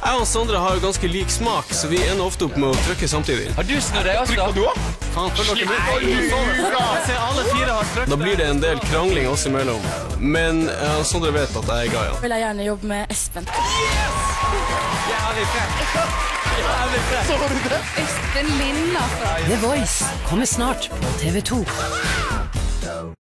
Jeg og Sondre har jo ganske lik smak, så vi ender ofte opp med å trykke samtidig. Har du snurret også? Trykker du også? Faen, følg dere med. Jeg ser alle fire har trykket. Da blir det en del krangling oss imellom. Men Sondre vet at jeg er glad i han. Vil jeg gjerne jobbe med Espen. Jævlig frem. Espen Linda fra The Voice kommer snart på TV 2.